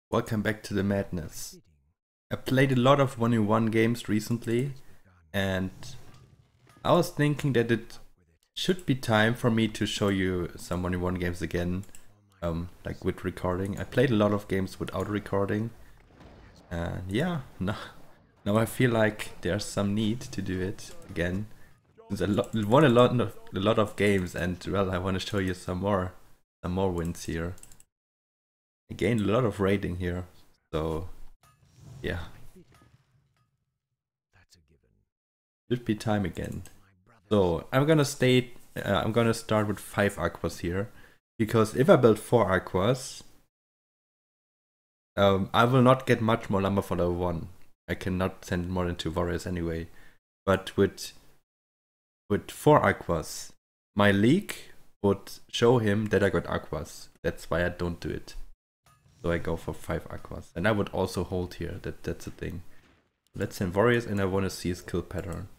Welcome back to the madness. I played a lot of 1v1 games recently, and I was thinking that it should be time for me to show you some 1v1 games again, like with recording. I played a lot of games without recording, and yeah, now I feel like there's some need to do it again. Since I won a lot of games, and well, I want to show you some more wins here. I gained a lot of rating here, so yeah, should be time again. So I'm gonna start with 5 aquas here, because if I build 4 aquas, I will not get much more lumber for level 1. I cannot send more than 2 warriors anyway. But with 4 aquas, my league would show him that I got aquas. That's why I don't do it. So I go for 5 aquas. And I would also hold here, that's the thing. Let's send warriors, and I want to see his kill pattern.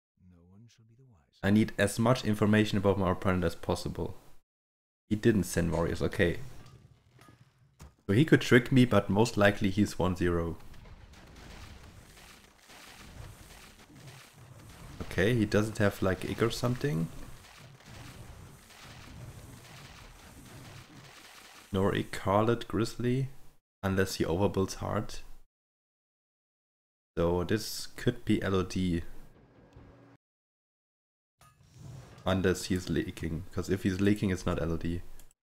I need as much information about my opponent as possible. He didn't send warriors, okay. So he could trick me, but most likely he's 1-0. Okay, he doesn't have like Ig or something. Nor a Carlet Grizzly, unless he overbuilds hard. So this could be LOD. Unless he's leaking, because if he's leaking, it's not LOD.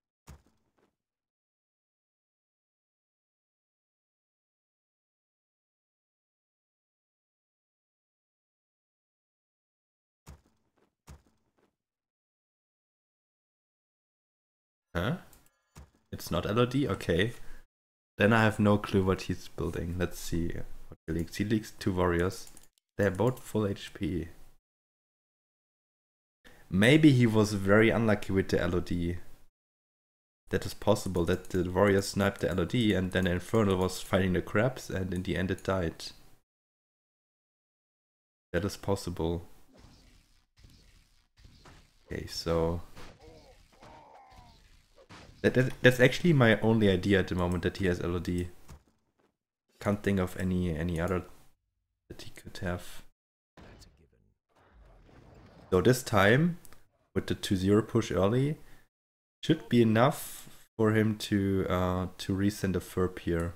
Huh? It's not LOD? Okay. Then I have no clue what he's building. Let's see what he leaks. He leaks 2 warriors. They're both full HP. Maybe he was very unlucky with the LOD. That is possible, that the warrior sniped the LOD and then Infernal was fighting the crabs and in the end it died. That is possible. Okay, so that's actually my only idea at the moment, that he has LOD. Can't think of any other that he could have. So this time, with the 2-0 push early, should be enough for him to resend a Ferb here.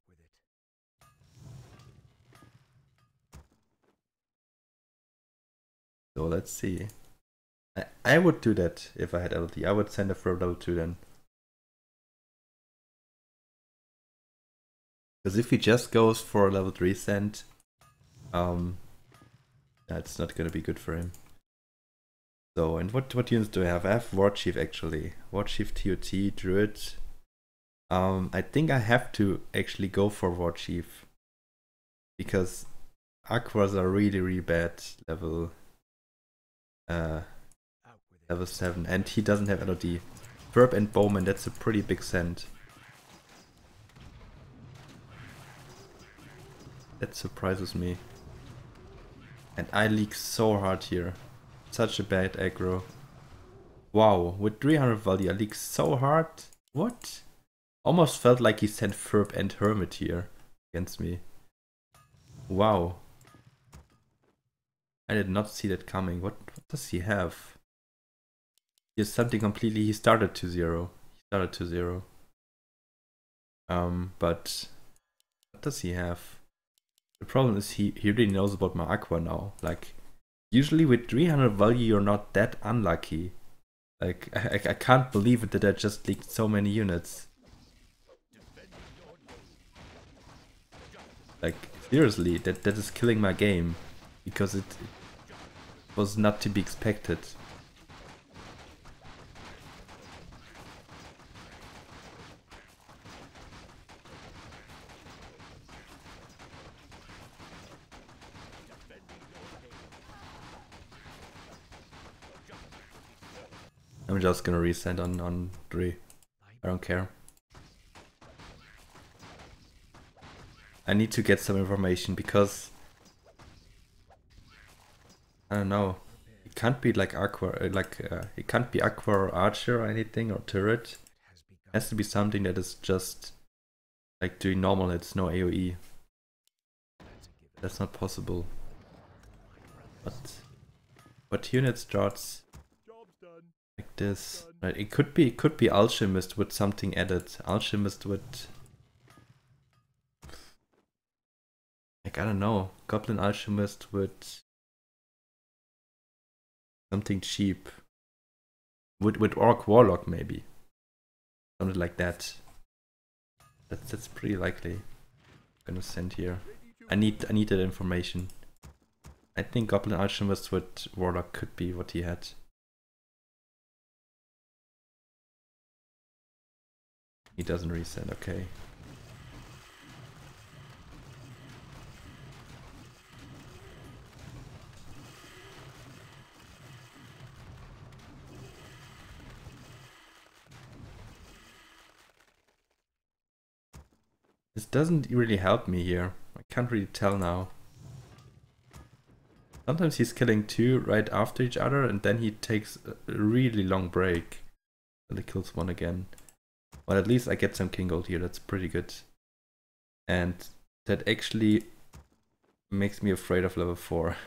So let's see. I would do that if I had LD. I would send a Ferb level 2 then. Because if he just goes for a level 3 send, that's not gonna be good for him. So, and what units do I have? I have Warchief actually. Warchief, TOT, Druid. I think I have to actually go for Warchief. Because Aquas are really bad level 7, and he doesn't have LOD. Ferb and Bowman, that's a pretty big send. That surprises me. And I leak so hard here. Such a bad aggro. Wow, with 300 value I leak so hard. What? Almost felt like he sent Ferb and Hermit here against me. Wow. I did not see that coming. What does he have? He has something completely. He started 2-0. But what does he have? The problem is he really knows about my Aqua now. Like, usually with 300 value you're not that unlucky. Like, I can't believe it that I just leaked so many units. Like, seriously, that is killing my game. Because it was not to be expected. I'm just gonna resend on 3. I don't care. I need to get some information because I don't know. It can't be like Aqua, it can't be Aqua or Archer or anything or Turret. It has to be something that is just like doing normal hits, no AoE. That's not possible. But unit starts like this. Right, it could be Alchemist with something added. Alchemist with, like, I don't know, Goblin Alchemist with something cheap. With Orc Warlock maybe. Something like that. That's pretty likely. I'm gonna send here. I need that information. I think Goblin Alchemist with Warlock could be what he had. He doesn't resend, okay. This doesn't really help me here. I can't really tell now. Sometimes he's killing two right after each other and then he takes a really long break. And he kills one again. Well, at least I get some King Gold here, that's pretty good. And that actually makes me afraid of level 4.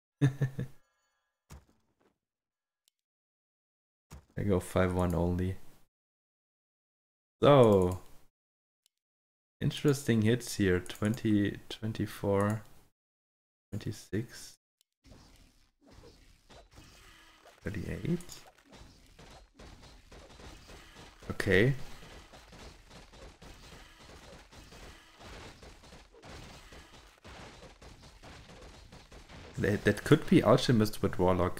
I go 5-1 only. So, interesting hits here. 20, 24, 26, 38. Okay. That could be Alchemist with Warlock.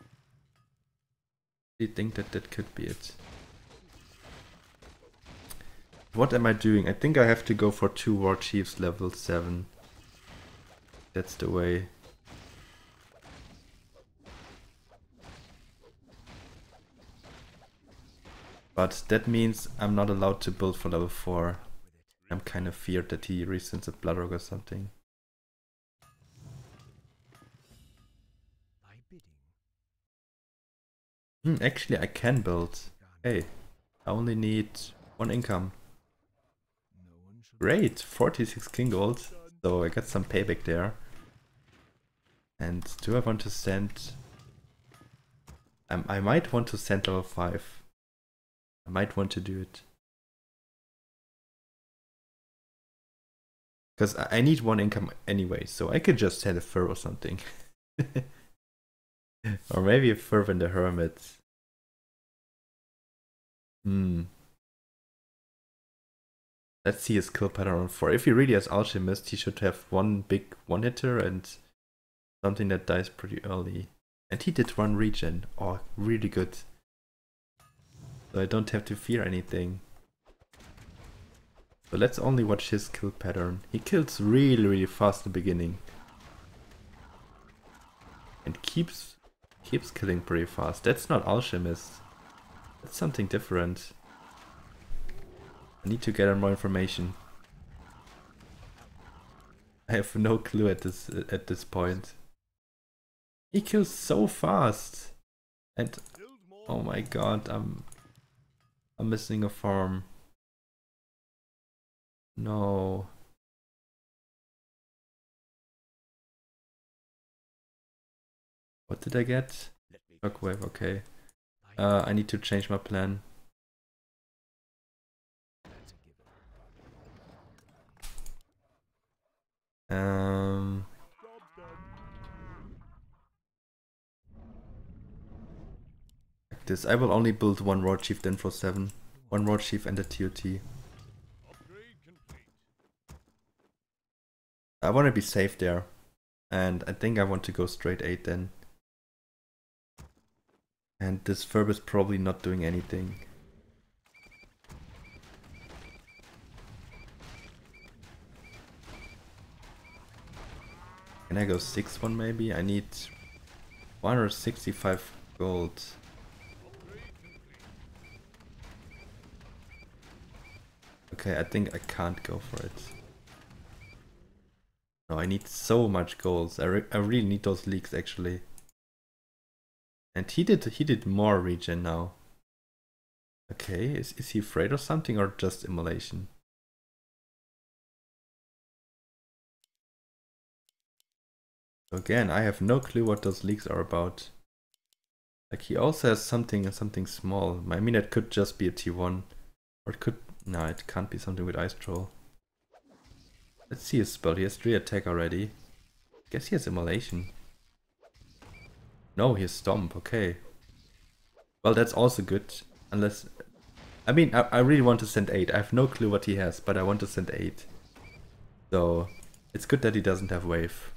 I think that could be it. What am I doing? I think I have to go for 2 War Chiefs level 7. That's the way. But that means I'm not allowed to build for level 4. I'm kind of feared that he resends a Bloodrock or something. Actually, I can build. Hey, I only need 1 income. Great, 46 King Gold. So I got some payback there. And do I want to send... I might want to send level 5. I might want to do it. Because I need 1 income anyway, so I could just send a fur or something. Or maybe a fur and the hermit. Let's see his kill pattern on 4. If he really has Alchemist, he should have 1 big one-hitter and something that dies pretty early. And he did 1 regen. Oh, really good. So I don't have to fear anything. So let's only watch his kill pattern. He kills really fast in the beginning. And keeps killing pretty fast. That's not Alchemist. That's something different. I need to gather more information. I have no clue at this point. He kills so fast. And oh my god, I'm missing a farm. No. What did I get? Shockwave, okay. I need to change my plan. Like this. I will only build 1 War Chief then for 7. 1 War Chief and a TOT. I want to be safe there. And I think I want to go straight 8 then. And this Ferb is probably not doing anything. Can I go 6-1 maybe? I need 165 gold. Okay, I think I can't go for it. No, I need so much gold. I really need those leaks actually. And he did more regen now. Okay, is he afraid of something or just immolation? Again, I have no clue what those leaks are about. Like, he also has something small. I mean, it could just be a T1. Or it could... No, it can't be something with Ice Troll. Let's see his spell. He has 3 attack already. Guess he has Immolation. No, he has Stomp. Okay. Well, that's also good. Unless... I mean, I really want to send 8. I have no clue what he has, but I want to send 8. So, it's good that he doesn't have Wave.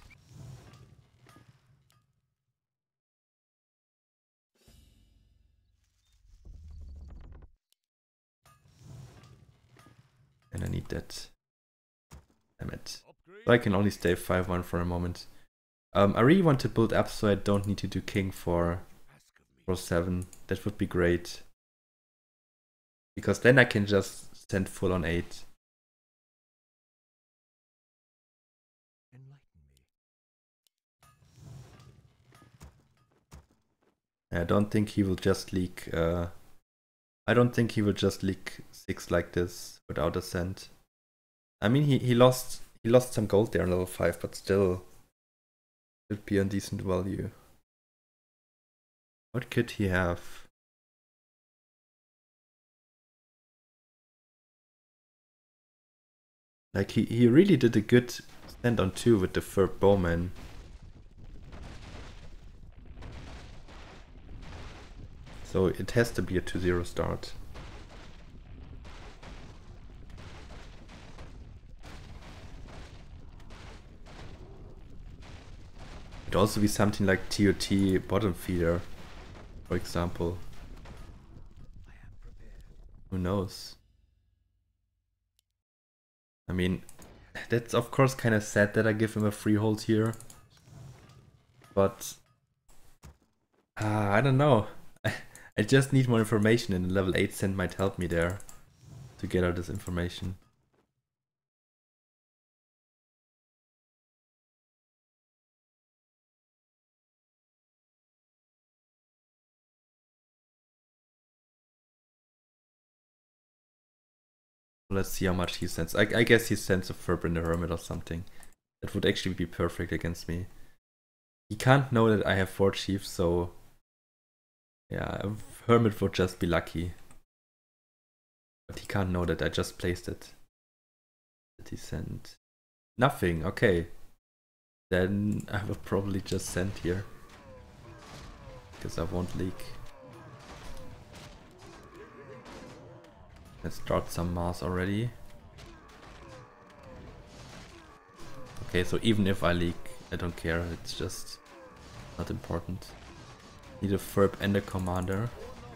And I need that. Damn it. So I can only stay 5-1 for a moment. I really want to build up so I don't need to do King for 7. That would be great. Because then I can just send full on 8. I don't think he will just leak... I don't think he will just leak 6 like this without a send. I mean, he lost some gold there on level 5, but still should be a decent value. What could he have? Like, he really did a good stand on 2 with the Furb Bowman. So it has to be a 2-0 start. It could also be something like TOT bottom feeder, for example. Who knows? I mean, that's of course kind of sad that I give him a freehold here. But... I don't know. I just need more information, and the level 8 send might help me there to get out this information. Let's see how much he sends. I guess he sends a Furb in the Hermit or something. That would actually be perfect against me. He can't know that I have 4 Chiefs, so... Yeah, a Hermit would just be lucky. But he can't know that I just placed it. Did he send? Nothing, okay. Then I will probably just send here. Because I won't leak. Let's start some Mars already. Okay, so even if I leak, I don't care, it's just not important. Need a Furb and a Commander.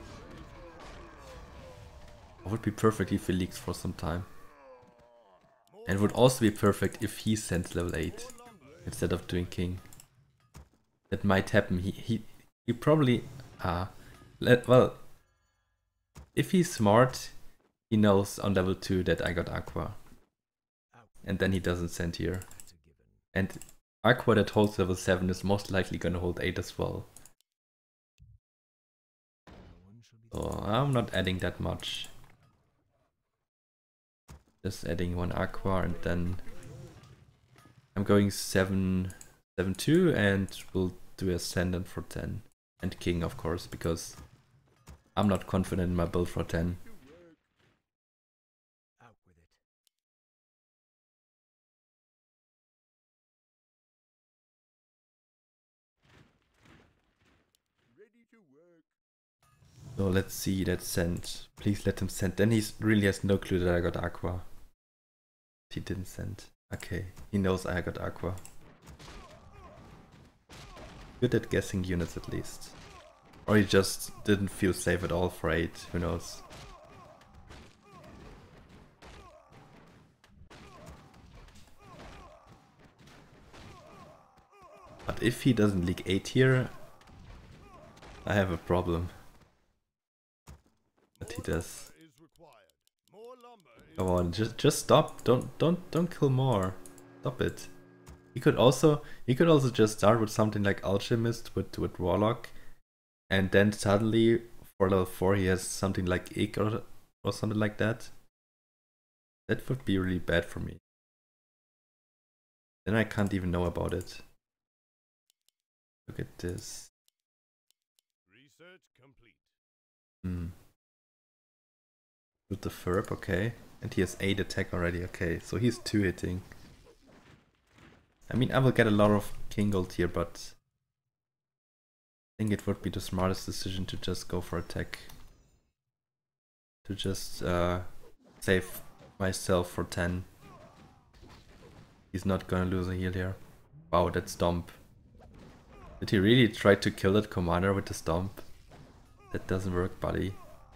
It would be perfect if he leaks for some time. And it would also be perfect if he sends level 8 instead of doing King. That might happen. He probably... well, if he's smart, he knows on level 2 that I got Aqua. And then he doesn't send here. And Aqua that holds level 7 is most likely gonna hold 8 as well. So I'm not adding that much. Just adding 1 Aqua, and then I'm going 7-2 and we'll do Ascendant for 10. And King, of course, because I'm not confident in my build for 10. So let's see that send. Please let him send. Then he really has no clue that I got Aqua. He didn't send. Okay, he knows I got Aqua. Good at guessing units at least. Or he just didn't feel safe at all for 8, who knows. But if he doesn't leak 8 here, I have a problem. But he does. Come on, just stop. Don't kill more. Stop it. He could also just start with something like Alchemist with Warlock, and then suddenly for level 4 he has something like Ig or something like that. That would be really bad for me. Then I can't even know about it. Look at this. Research complete. With the Ferb, okay. And he has 8 attack already, okay. So he's 2 hitting. I mean, I will get a lot of king gold here, but I think it would be the smartest decision to just go for attack. To just save myself for 10. He's not gonna lose a heal here. Wow, that stomp. Did he really try to kill that commander with the stomp? That doesn't work, buddy.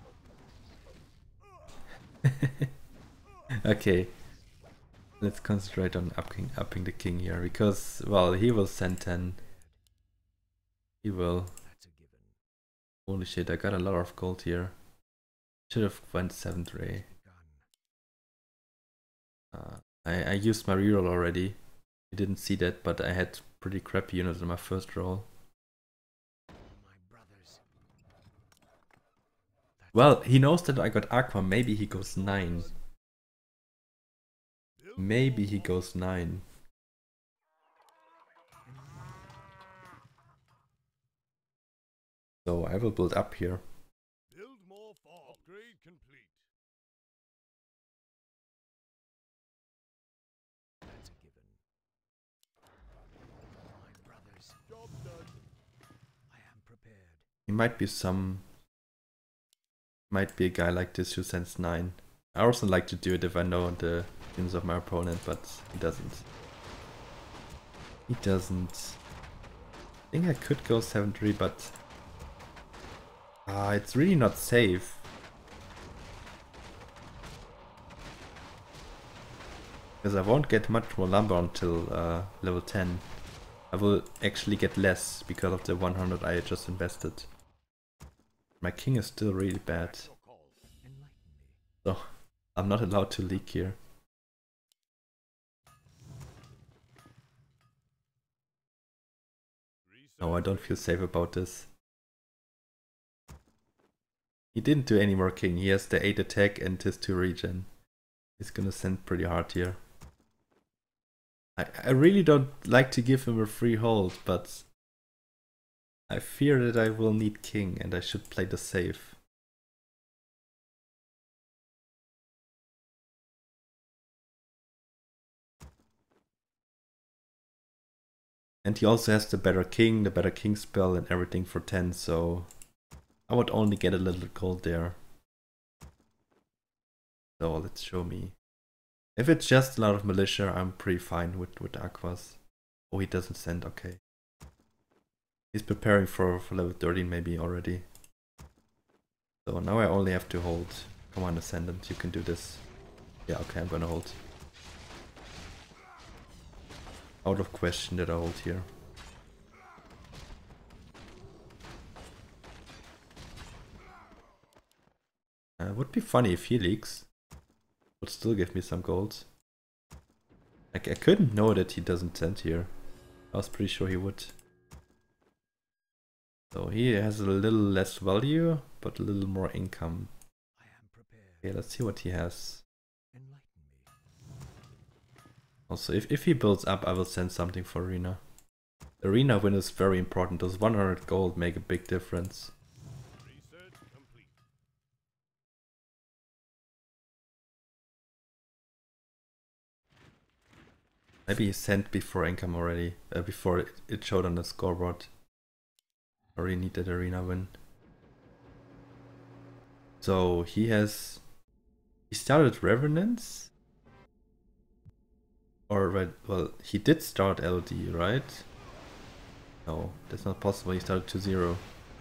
Okay. Let's concentrate on upping the king here, because, well, he will send 10. He will. Holy shit, I got a lot of gold here. Should have went 7th ray. I used my reroll already. You didn't see that, but I had pretty crappy units in my first roll. Well, he knows that I got Aqua. Maybe he goes 9. Maybe he goes 9. So I will build up here. Build more for upgrade complete. That's a given. My brothers. Job done. I am prepared. He might be a guy like this who sends 9. I also like to do it if I know the units of my opponent, but he doesn't. He doesn't. I think I could go 7-3, but it's really not safe. Because I won't get much more lumber until level 10. I will actually get less because of the 100 I just invested. My king is still really bad. So I'm not allowed to leak here. No, I don't feel safe about this. He didn't do any more king. He has the 8 attack and his 2 regen. He's gonna send pretty hard here. I really don't like to give him a free hold, but I fear that I will need king and I should play the safe. And he also has the better king spell and everything for 10, so I would only get a little gold there. So let's show me. If it's just a lot of militia, I'm pretty fine with Aquas. Oh, he doesn't send, okay. He's preparing for level 13 maybe already. So now I only have to hold. Come on, Ascendant, you can do this. Yeah, okay, I'm gonna hold. Out of question that I hold here. Would be funny if he leaks. Would still give me some gold. Like, I couldn't know that he doesn't send here. I was pretty sure he would. So he has a little less value, but a little more income. Okay, let's see what he has. Also, if he builds up, I will send something for Arena. Arena win is very important. Those 100 gold make a big difference. Maybe he sent before income already, before it showed on the scoreboard. I really need that arena win. So he started Revenants? Or, well, he did start LD, right? No, that's not possible, he started 2-0.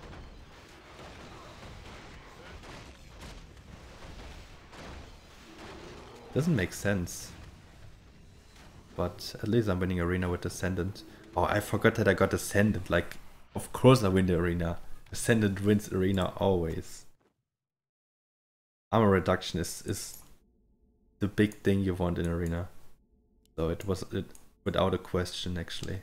Doesn't make sense. But at least I'm winning arena with Ascendant. Oh, I forgot that I got Ascendant. Like, of course I win the arena. Ascendant wins arena always. Armor reduction is the big thing you want in arena. So it was without a question actually.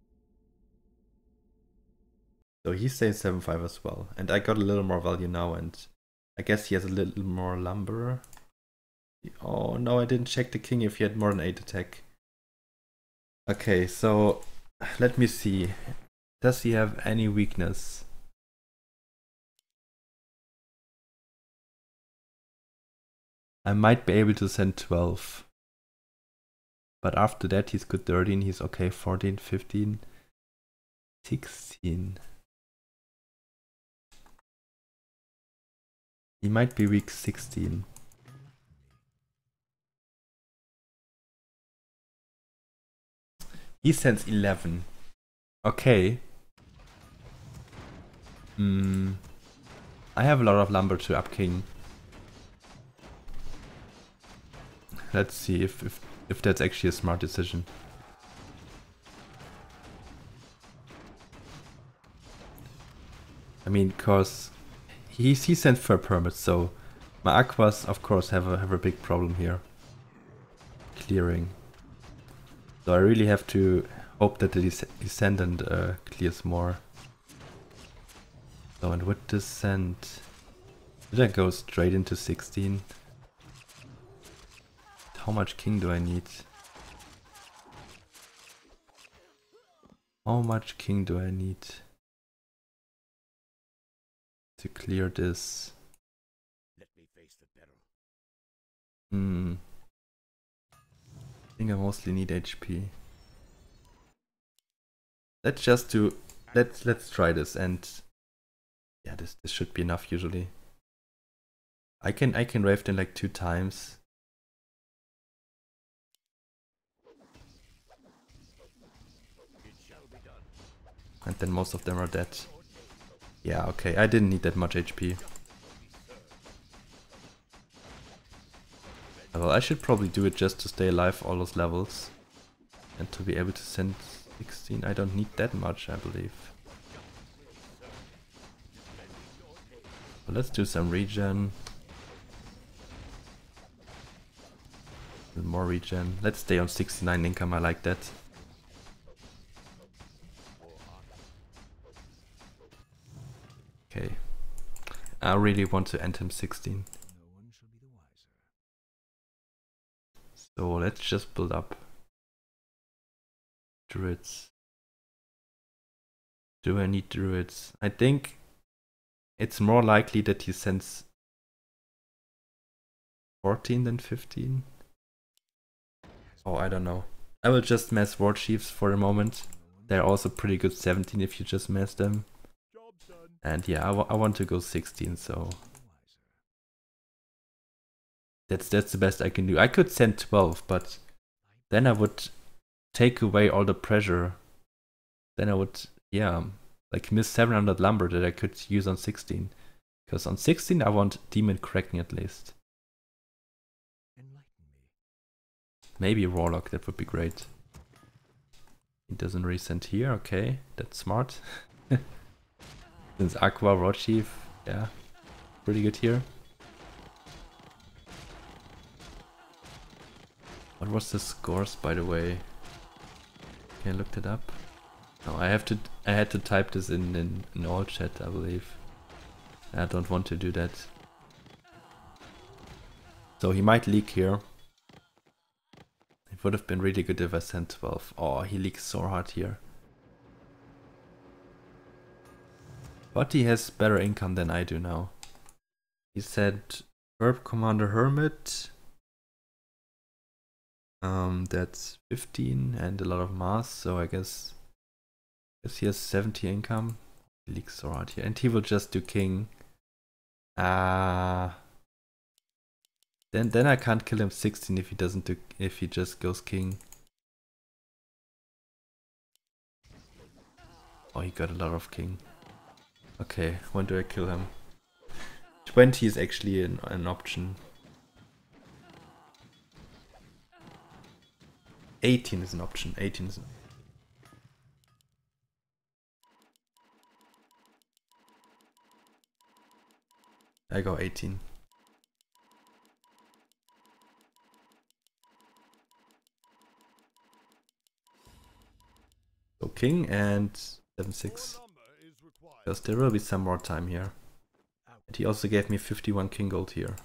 So he stays 7-5 as well. And I got a little more value now, and I guess he has a little more lumber. Oh no, I didn't check the king if he had more than 8 attack. Okay, so let me see. Does he have any weakness? I might be able to send 12. But after that he's good 13, he's okay 14, 15, 16. He might be weak 16. He sends 11. Okay. I have a lot of lumber to up king. Let's see if that's actually a smart decision. I mean, cause he sent fur permits, so my aquas of course have a big problem here. Clearing. So I really have to hope that the descendant clears more. So, and with descent, did I go straight into 16? How much king do I need? How much king do I need to clear this? Let me face the peril. I think I mostly need HP. Let's just do. Let's try this, and yeah, this should be enough usually. I can rave them like 2 times. And then most of them are dead. Yeah, okay, I didn't need that much HP. Well, I should probably do it just to stay alive all those levels. And to be able to send 16, I don't need that much, I believe. Well, let's do some regen. A little more regen. Let's stay on 69 income, I like that. Okay. I really want to end him 16. So let's just build up druids. Do I need druids? I think it's more likely that he sends 14 than 15. Oh, I don't know. I will just mess war chiefs for a moment. They're also pretty good 17 if you just mess them. And yeah, I want to go 16, so that's the best I can do. I could send 12, but then I would take away all the pressure. Then I would, yeah, like miss 700 lumber that I could use on 16. Because on 16 I want Demon Kraken at least. Maybe Warlock, that would be great. He doesn't resend here, okay, that's smart. Since Aqua, Raw Chief, yeah, pretty good here. What was the scores, by the way? Can I look that up? No, I had to type this in all chat, I believe. I don't want to do that. So he might leak here. It would have been really good if I sent 12. Oh, he leaks so hard here. But he has better income than I do now. He said Herb Commander Hermit. That's 15 and a lot of mass, so I guess he has 70 income. He leaks so hard here. And he will just do king. Then I can't kill him 16 if he doesn't do, if he just goes king. Oh, he got a lot of king. Okay, when do I kill him? 20 is actually an option. 18 is an option. 18 is an option. I go 18. So king and 7-6. Because there will be some more time here. And he also gave me 51 king gold here.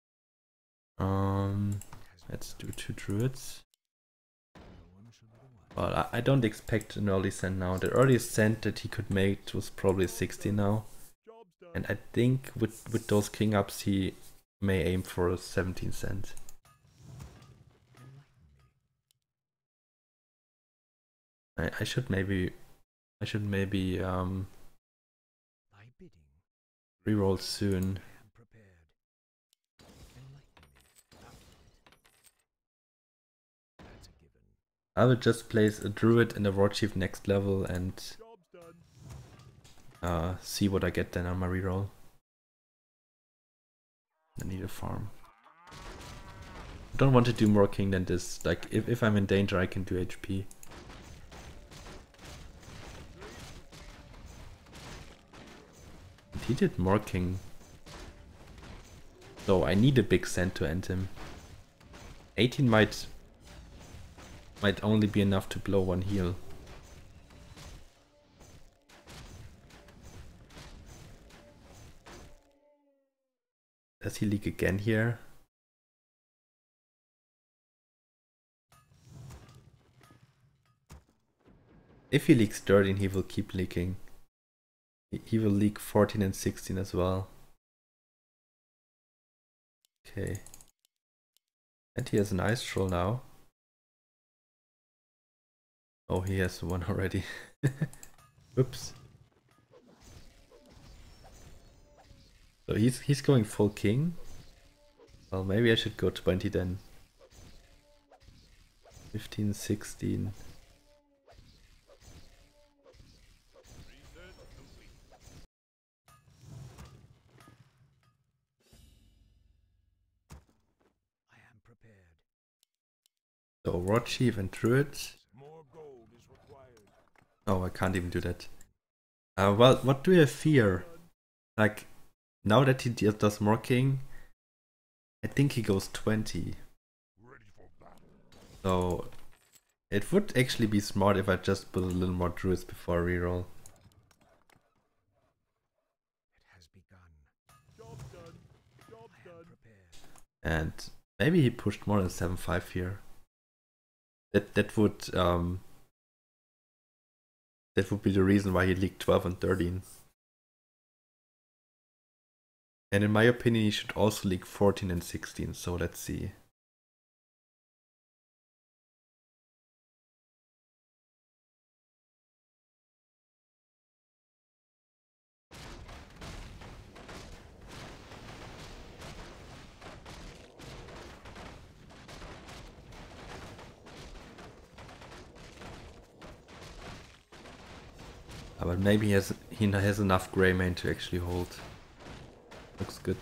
Let's do 2 druids. Well, I don't expect an early send now. The earliest send that he could make was probably 60 now. Job's done. And I think with those king ups he may aim for a 17 cent. I should maybe My bidding. reroll soon. I am prepared. Enlighten me. That's a given. I will just place a druid and a war chief next level and Job's done. see what I get then on my reroll. I need a farm. I don't want to do more king than this. Like if I'm in danger I can do HP. And he did more king. So I need a big send to end him. 18 might only be enough to blow one heal. Does he leak again here? If he leaks 13, he will keep leaking. He will leak 14 and 16 as well. Okay. And he has an ice troll now. Oh, he has one already. Oops. So he's going full king. Well, maybe I should go 20 then. 15, 16. I am prepared. So War Chief and Druid. More gold is required. Oh, I can't even do that. Well, what do I fear? Like, now that he does more king, I think he goes 20. Ready for battle. So it would actually be smart if I just put a little more druids before reroll. It has begun. Job's done. Job's done. Prepared. And maybe he pushed more than 7-5 here. That would be the reason why he leaked 12 and 13. And in my opinion he should also leak 14 and 16, so let's see. But maybe he has enough Greymane to actually hold. Looks good.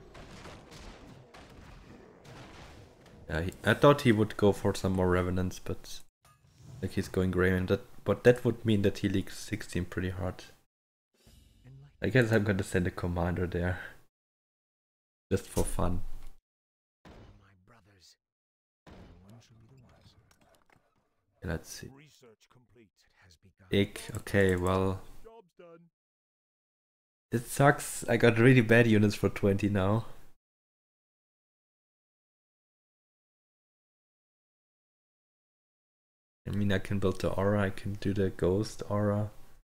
Yeah, I thought he would go for some more Revenants, but like he's going Greymane. But that would mean that he leaks 16 pretty hard. I guess I'm gonna send a commander there. Just for fun. My brothers. One shall be the wiser. Let's see. Research complete. It has begun. Ick. Okay, well, Job's done. it sucks. I got really bad units for 20 now. I mean, I can build the aura, I can do the ghost aura.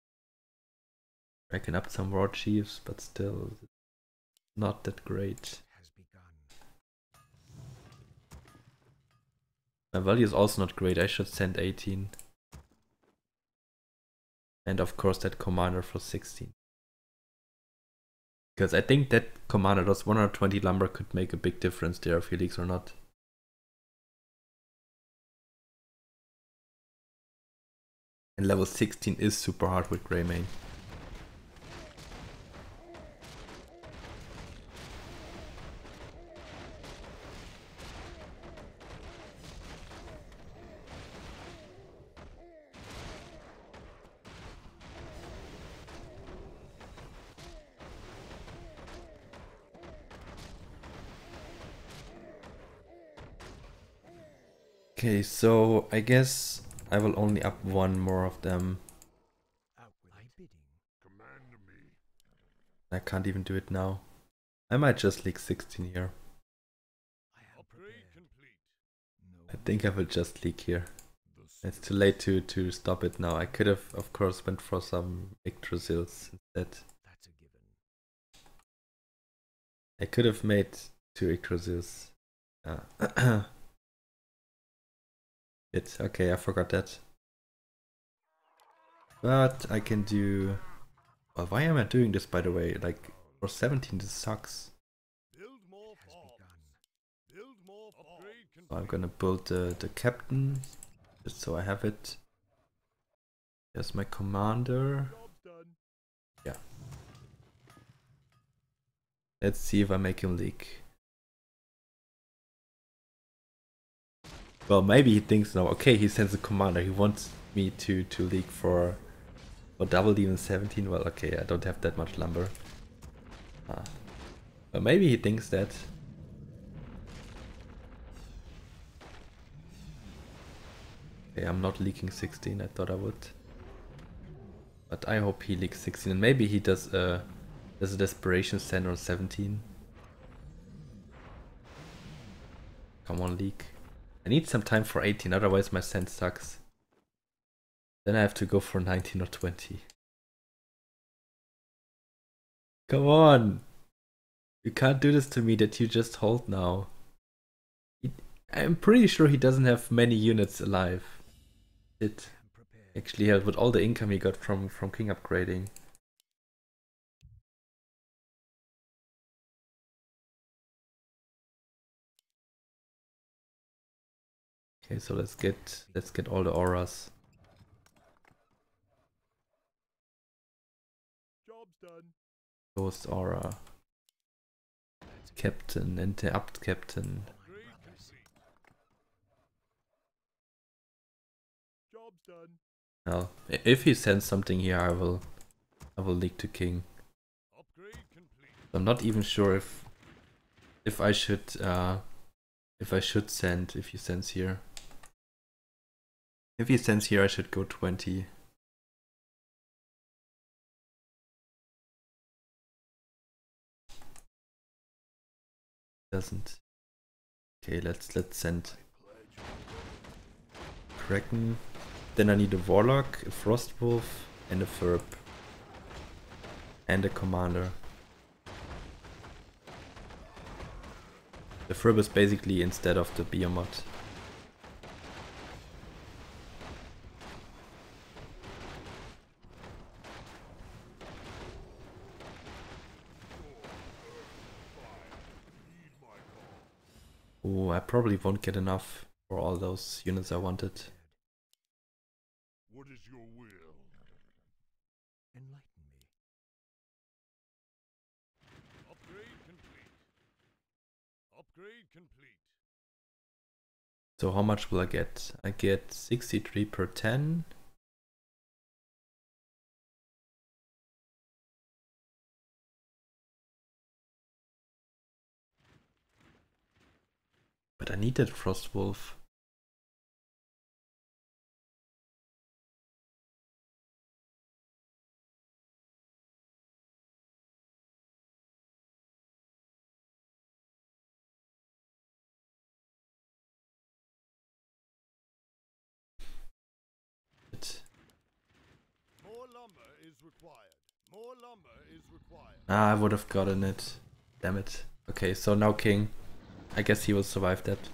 I can up some war chiefs, but still not that great. It has begun. My value is also not great. I should send 18. And of course that commander for 16. Because I think that commander does 120 lumber could make a big difference there if he leaks or not. And level 16 is super hard with Greymane. Okay, so I guess I will only up one more of them. Out with my bidding. Command me. I can't even do it now. I might just leak 16 here. I am prepared. Complete. No. I think I will just leak here. The It's too late to stop it now. I could have, of course, went for some Yggdrasils instead. That's a given. I could have made 2 Yggdrasils. Okay, I forgot that. But I can do... Well, why am I doing this, by the way? Like, for 17 this sucks. Build more farms. Build more upgrade So I'm gonna build the captain, just so I have it. There's my commander. Job's done. Yeah. Let's see if I make him leak. Well, maybe he thinks now, okay, he sends a commander. He wants me to leak for double even 17. Well, okay, I don't have that much lumber. But maybe he thinks that. Okay, I'm not leaking 16. I thought I would. But I hope he leaks 16. And maybe he does a desperation send on 17. Come on, leak. I need some time for 18, otherwise my send sucks. Then I have to go for 19 or 20. Come on! You can't do this to me that you just hold now. I'm pretty sure he doesn't have many units alive. It actually helped with all the income he got from king upgrading. Okay, so let's get all the auras. Job's done. Ghost aura. Captain and the Abt captain. Upgrade complete. Job's done. Well, if he sends something here, I will leak to king. Upgrade complete. I'm not even sure if I should send if he sends here. If he sends here, I should go 20. Doesn't. Okay, let's send Kraken. Then I need a Warlock, a Frostwolf, and a Furb. And a Commander. The Furb is basically instead of the Behemoth. Oh, I probably won't get enough for all those units I wanted. What is your will? Enlighten me. Upgrade complete. Upgrade complete. So how much will I get? I get 63 per 10. But I need that Frostwolf. More lumber is required. More lumber is required. Ah, I would have gotten it. Damn it. Okay, so now king. I guess he will survive that.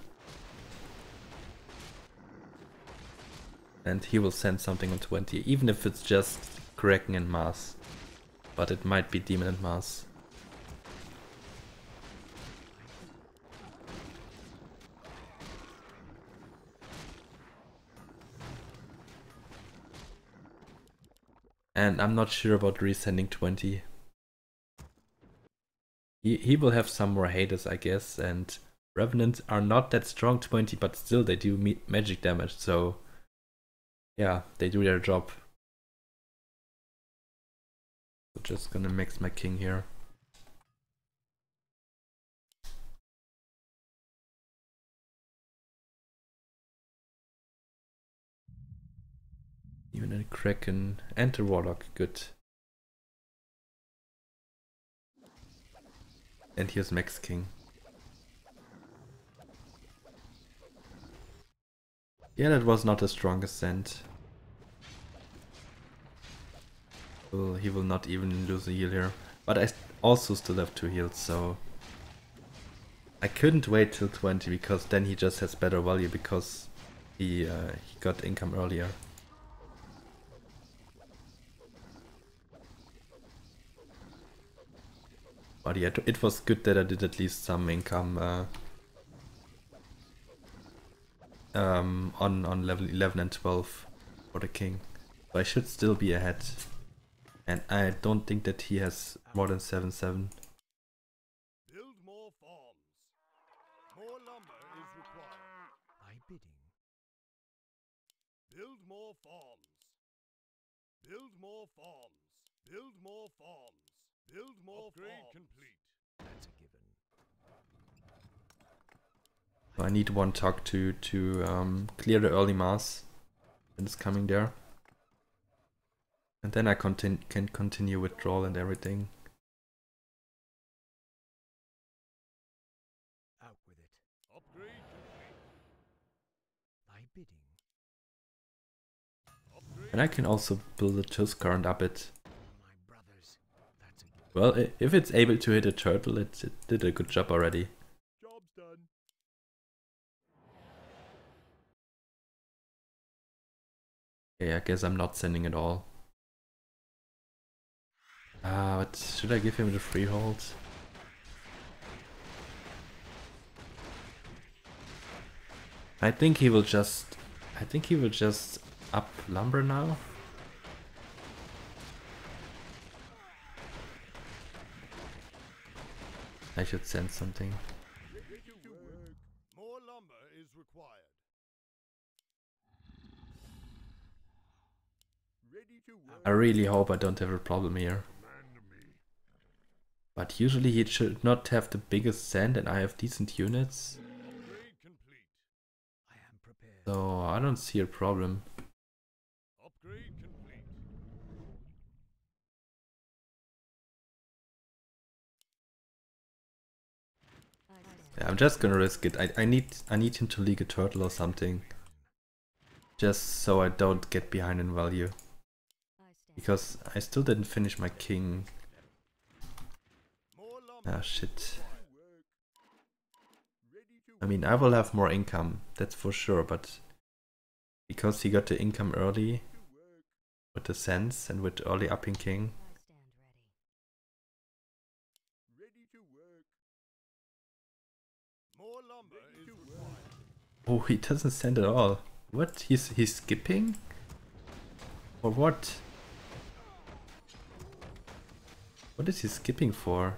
And he will send something on 20, even if it's just Kraken and Mars. But it might be Demon and Mars. And I'm not sure about resending 20. He will have some more haters, I guess, and Revenants are not that strong 20, but still they do magic damage, so yeah, they do their job. So just gonna mix my king here. Even a Kraken and a Warlock, good. And here's Max King. Yeah, that was not the strongest send. Well, he will not even lose a heal here. But I also still have 2 heals, so... I couldn't wait till 20 because then he just has better value because he got income earlier. But yeah, it was good that I did at least some income on level 11 and 12 for the king. So I should still be ahead. And I don't think that he has more than 7-7. Build more farms. More lumber is required. My bidding. Build more farms. Build more farms. Build more farms. Build more Upgrade farms. Complete. That's a given. So I need 1 talk to clear the early mass that is coming there. And then I can continue withdrawal and everything. Out with it. Upgrade complete. My bidding. Upgrade. And I can also build a Tuscarnd up it. My brothers. That's a given. Well, if it's able to hit a turtle, it did a good job already. Job's done. Okay, I guess I'm not sending it all. But should I give him the freehold? I think he will just up lumber now. I should send something. Ready to work. More lumber is required. Ready to work. I really hope I don't have a problem here. Command me. But usually he should not have the biggest send and I have decent units. Upgrade complete. I am prepared. So I don't see a problem. Upgrade complete. Yeah, I'm just gonna risk it. I need him to league a turtle or something. Just so I don't get behind in value. Because I still didn't finish my king. More lumber. Ah shit. Work. Ready to I mean, I will have more income, that's for sure, but because he got the income early work. with the sense and with early upping king, Ready to work. More lumber is required. oh, he doesn't send at all. What? He's skipping? Or what? What is he skipping for?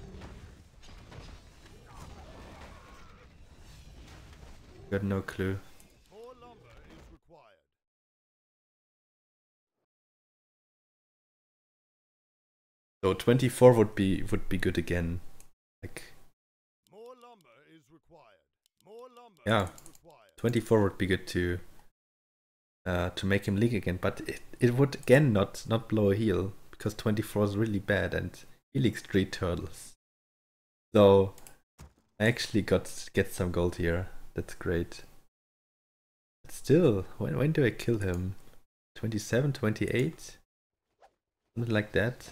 Got no clue. More lumber is required. So 24 would be good again. Like More lumber is required. More lumber Yeah. is required. 24 would be good to make him league again, but it would again not blow a heal because 24 is really bad and he leagues 3 turtles. So I actually get some gold here. That's great. But still, when do I kill him? 27, 28? Something like that.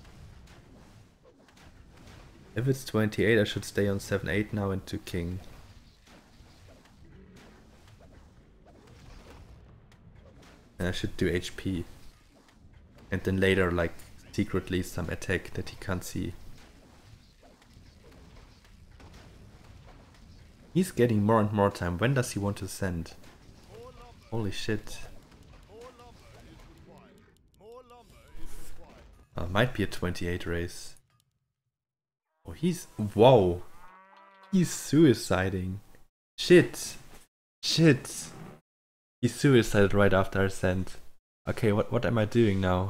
If it's 28, I should stay on 7-8 now into king. And I should do HP. And then later, like, secretly some attack that he can't see. He's getting more and more time. When does he want to send? Holy shit. More lumber is required. More lumber is required. Might be a 28 race. Oh, whoa! He's suiciding. Shit! Shit! He suicided right after I sent. Okay, what am I doing now?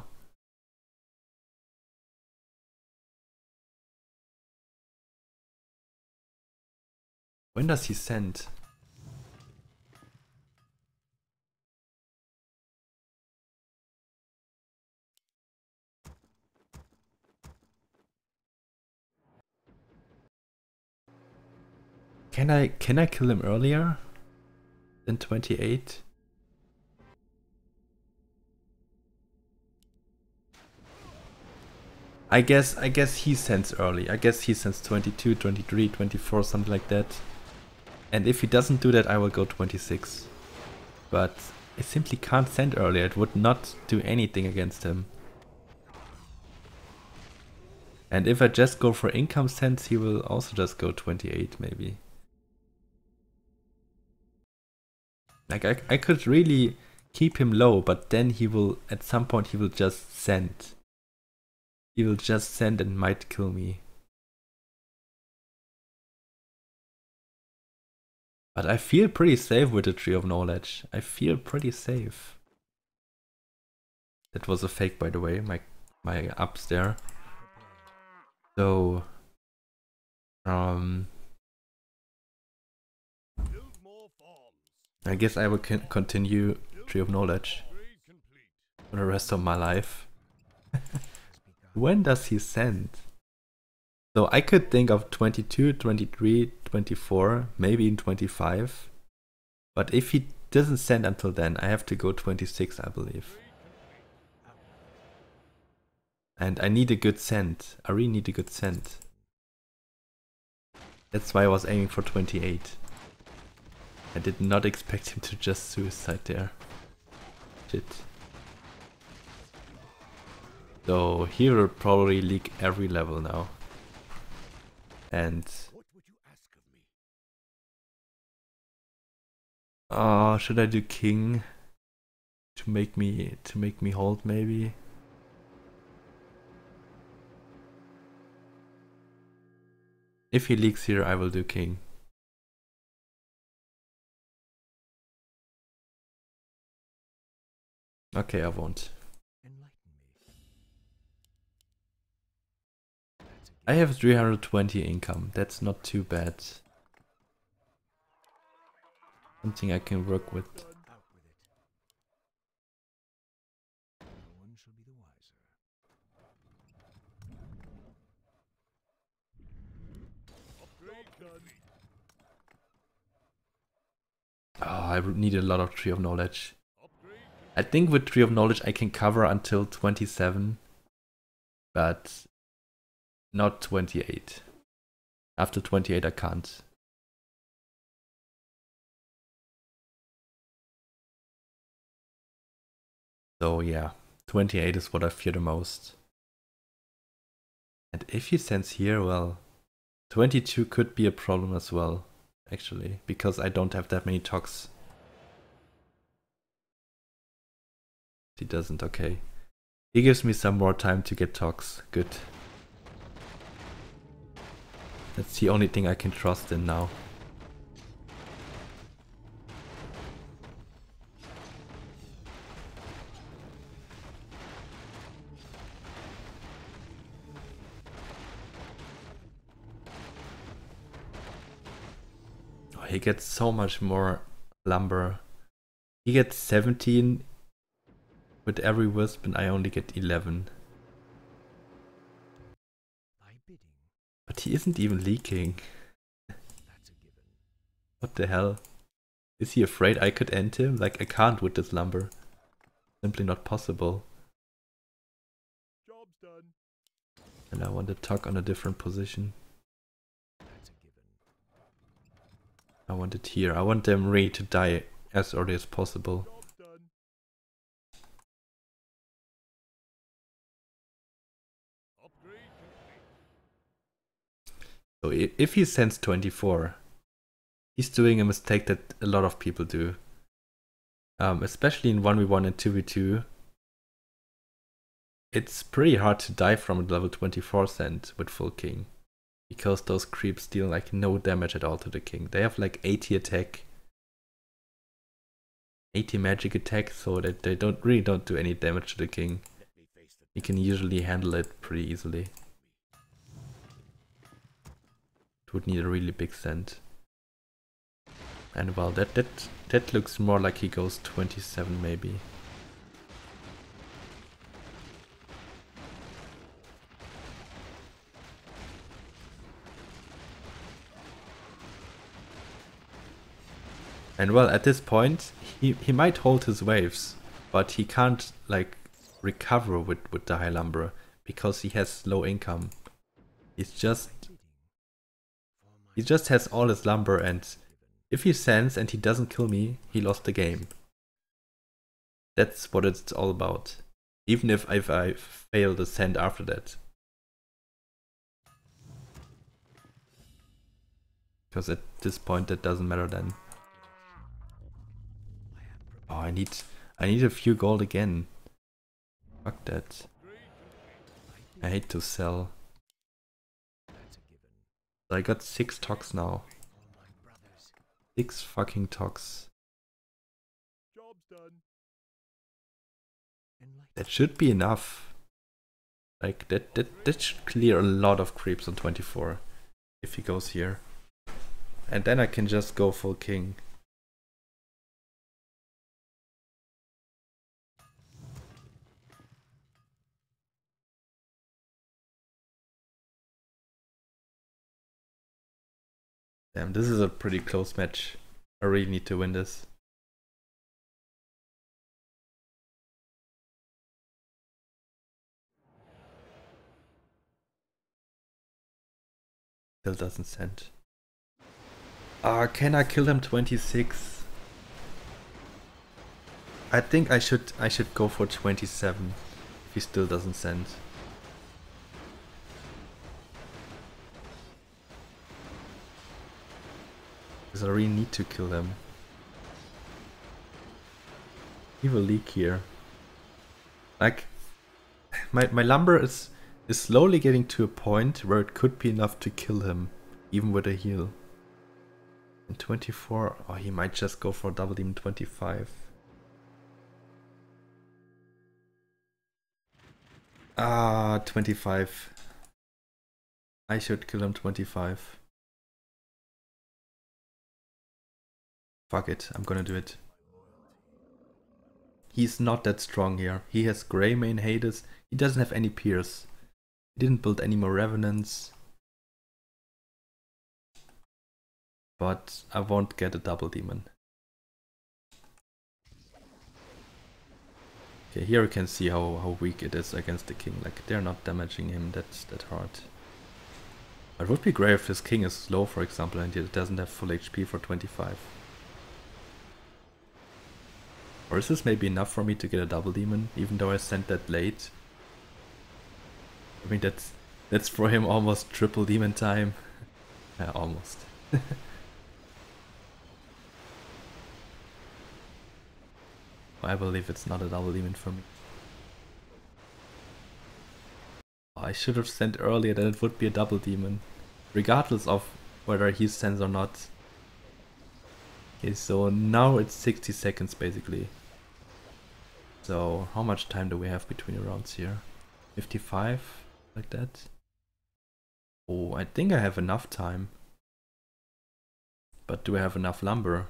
When does he send? Can I kill him earlier than 28? I guess he sends early. I guess he sends 22, 23, 24, something like that. And if he doesn't do that, I will go 26. But I simply can't send early. It would not do anything against him. And if I just go for income sends, he will also just go 28 maybe. Like I could really keep him low, but then he will, at some point he will just send. He will just send and might kill me. But I feel pretty safe with the Tree of Knowledge. I feel pretty safe. That was a fake, by the way, my ups there. So I guess I will continue Tree of Knowledge for the rest of my life. When does he send? So I could think of 22, 23, 24, maybe in 25. But if he doesn't send until then, I have to go 26, I believe. And I need a good send. I really need a good send. That's why I was aiming for 28. I did not expect him to just suicide there. Shit. So he will probably leak every level now. And What would you ask of me? should I do king to make me hold maybe? If he leaks here, I will do king. Okay, I won't. Enlighten me. I have 320 income. That's not too bad. Something I can work with. Out with it. No one shall be the wiser. Oh, I would need a lot of Tree of Knowledge. I think with Tree of Knowledge I can cover until 27, but not 28. After 28 I can't. So yeah, 28 is what I fear the most. And if he sends here, well, 22 could be a problem as well, actually, because I don't have that many tox. He doesn't, okay. He gives me some more time to get tox, good. That's the only thing I can trust in now. Oh, he gets so much more lumber. He gets 17 with every wisp and I only get 11. Thy bidding. But he isn't even leaking. That's a given. What the hell? Is he afraid I could end him? Like, I can't with this lumber. Simply not possible. Job's done. And I want to tuck on a different position. That's a given. I want it here. I want them ready to die as early as possible. Job's done. Upgrade complete. So if he sends 24, he's doing a mistake that a lot of people do. Especially in 1v1 and 2v2. It's pretty hard to die from a level 24 send with full king. Because those creeps deal like no damage at all to the king. They have like 80 attack. 80 magic attack, so that they really don't do any damage to the king. He can usually handle it pretty easily. It would need a really big send. And well, that looks more like he goes 27 maybe. And well, at this point, he might hold his waves, but he can't like recover with the high lumber because he has low income. He just has all his lumber, and if he sends and he doesn't kill me, he lost the game. That's what it's all about. Even if I fail the send after that. Because at this point that doesn't matter then. Oh, I need a few gold again. Fuck that. I hate to sell. I got 6 tox now. 6 fucking tox. Job's done. That should be enough. Like that should clear a lot of creeps on 24 if he goes here. And then I can just go full king. Damn, this is a pretty close match. I really need to win this. Still doesn't send. Ah, can I kill him 26? I think I should go for 27 if he still doesn't send. Because I really need to kill him. He will leak here. Like, my lumber is slowly getting to a point where it could be enough to kill him, even with a heal. And 24, oh, he might just go for double demon 25. Ah, 25. I should kill him 25. Fuck it, I'm gonna do it. He's not that strong here. He has Greymane Hades. He doesn't have any Pierce. He didn't build any more Revenants. But I won't get a double demon. Okay, here you can see how weak it is against the king. Like, they're not damaging him that hard. It would be great if this king is slow, for example, and it doesn't have full HP for 25. Or is this maybe enough for me to get a double demon, even though I sent that late? I mean, that's for him almost triple demon time. Yeah, almost. I believe it's not a double demon for me. I should have sent earlier that it would be a double demon, regardless of whether he sends or not. Okay, so now it's 60 seconds basically. So how much time do we have between rounds here? 55, like that. Oh, I think I have enough time. But do I have enough lumber?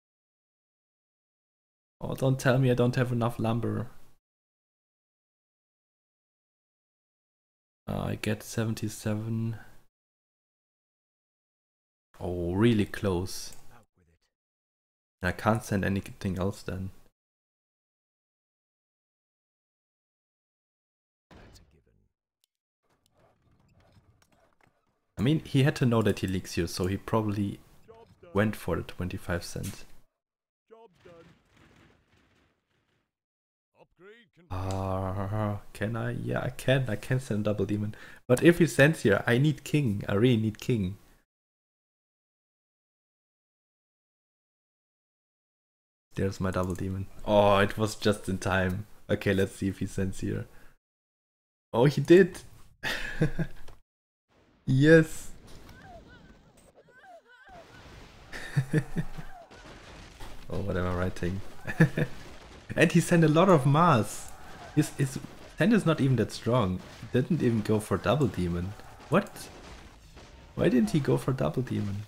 Oh, don't tell me I don't have enough lumber. I get 77. Oh, really close. I can't send anything else then. I mean, he had to know that he leaks here, so he probably went for the 25 cent. Can I? Yeah, I can. I can send double demon. But if he sends here, I need king. I really need king. There's my double demon. Oh, it was just in time. Okay, let's see if he sends here. Oh, he did. Yes. Oh, what am I writing? And he sent a lot of Mars. His send is not even that strong. He didn't even go for double demon. What? Why didn't he go for double demon?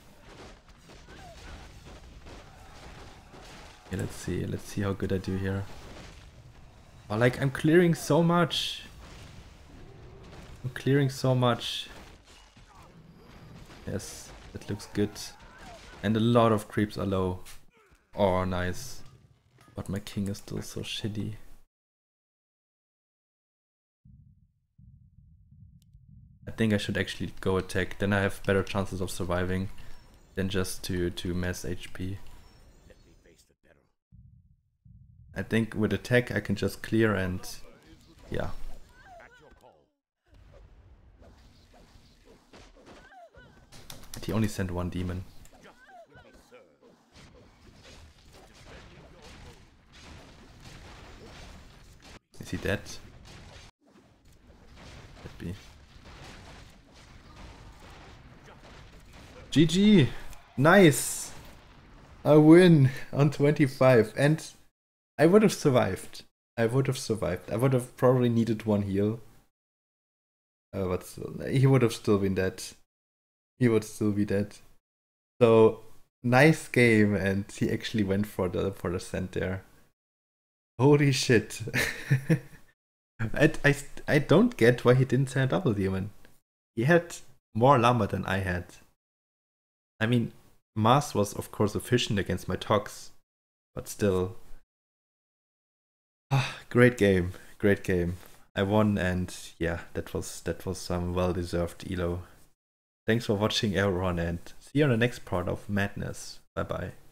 Okay, let's see how good I do here. Oh, like, I'm clearing so much. I'm clearing so much. Yes, that looks good. And a lot of creeps are low. Oh, nice. But my king is still so shitty. I think I should actually go attack. Then I have better chances of surviving than just to mass HP. Let me face the peril. I think with attack I can just clear and yeah. At your call. And he only sent one demon. Justice will be served. Is he dead? Could be. GG! Nice! I win on 25 and I would have survived. I would have survived. I would have probably needed one heal. But still, he would have still been dead. He would still be dead. So nice game, and he actually went for the send there. Holy shit. I don't get why he didn't send a double demon. He had more llama than I had. I mean, Mars was of course efficient against my Tox, but still. Great game, great game. I won, and yeah, that was some well-deserved elo. Thanks for watching everyone, and see you on the next part of Madness. Bye bye.